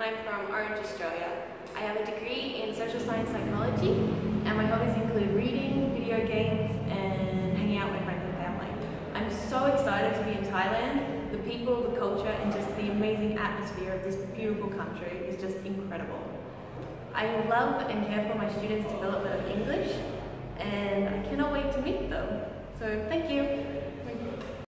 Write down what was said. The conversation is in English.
I'm from Orange, Australia. I have a degree in social science psychology, and my hobbies include reading, video games, and hanging out with friends and family. I'm so excited to be in Thailand. The people, the culture, and just the amazing atmosphere of this beautiful country is just incredible. I love and care for my students' development of English, and I cannot wait to meet them. So thank you.